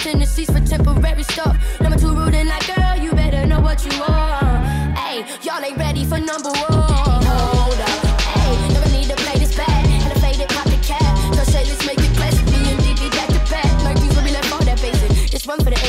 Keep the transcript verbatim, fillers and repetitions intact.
in the seats for temporary stuff. Number two rude and like, girl, you better know what you want. Hey, y'all ain't ready for number one. Hold up, hey, never need to play this back. And a faded copycat. So say let's make it classic. Me and D B back to back. Like these will be left all that basic. This one for the